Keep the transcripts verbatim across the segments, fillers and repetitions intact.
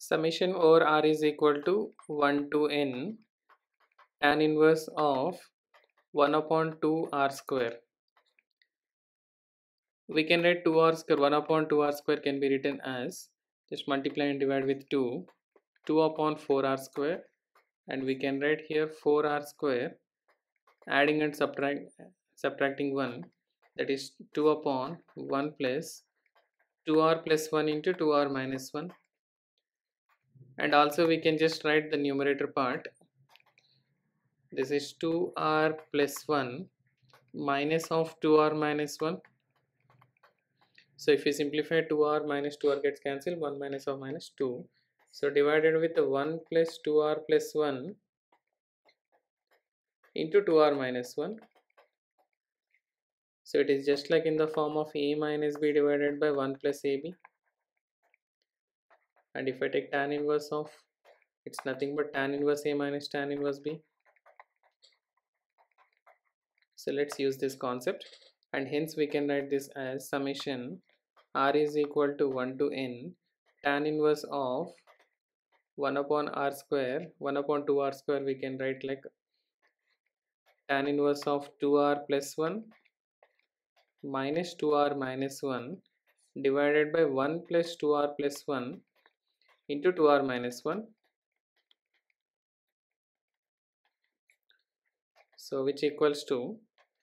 Summation over R is equal to one to n tan inverse of one upon two r square. We can write two r square, one upon two r square can be written as, just multiply and divide with two, two upon four r square, and we can write here four r square, adding and subtract, subtracting one, that is two upon one plus two r plus one into two r minus one. And also we can just write the numerator part. This is two r plus one minus of two r minus one. So if you simplify, two r minus two r gets cancelled, one minus of minus two. So divided with the one plus two r plus one into two r minus one. So it is just like in the form of a minus b divided by one plus ab. And if I take tan inverse of, it's nothing but tan inverse a minus tan inverse b. So let's use this concept, and hence we can write this as summation r is equal to one to n tan inverse of one upon r square, one upon two r square we can write like tan inverse of two r plus one minus two r minus one divided by one plus two r plus one into two r minus one. So which equals to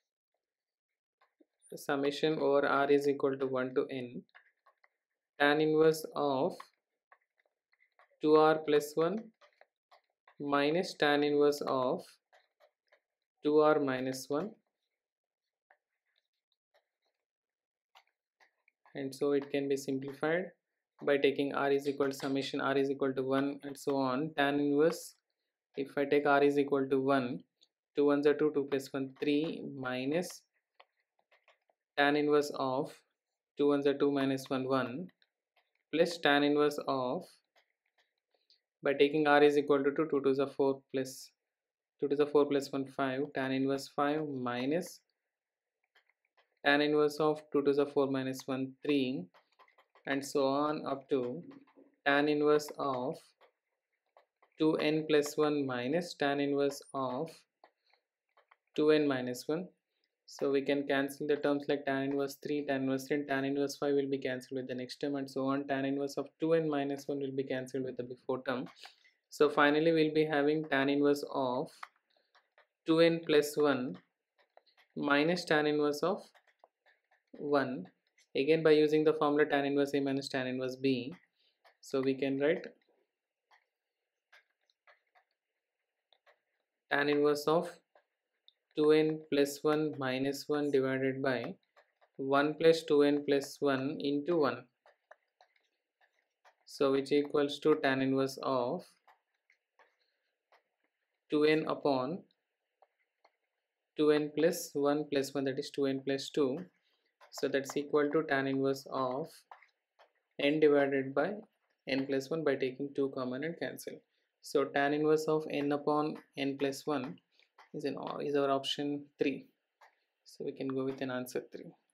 summation over r is equal to one to n tan inverse of two r plus one minus tan inverse of two r minus one, and so it can be simplified by taking r is equal to summation r is equal to one and so on. Tan inverse, if I take r is equal to one, two ones are two, two plus one, three minus tan inverse of two ones are two minus one, one plus tan inverse of, by taking r is equal to two, two to the four plus two to the four plus one, five, tan inverse five minus tan inverse of two to the four minus one, three, and so on up to tan inverse of two n plus one minus tan inverse of two n minus one. So we can cancel the terms like tan inverse three, tan inverse three, and tan inverse five will be cancelled with the next term, and so on. Tan inverse of two n minus one will be cancelled with the before term. So finally we'll be having tan inverse of two n plus one minus tan inverse of one, again by using the formula tan inverse a minus tan inverse b. So we can write tan inverse of two n plus one minus one divided by one plus two n plus one into one. So which equals to tan inverse of two n upon two n plus one plus one, that is two n plus two. So that's equal to tan inverse of n divided by n plus one by taking two common and cancel. So tan inverse of n upon n plus one is, an, is our option three. So we can go with an answer three.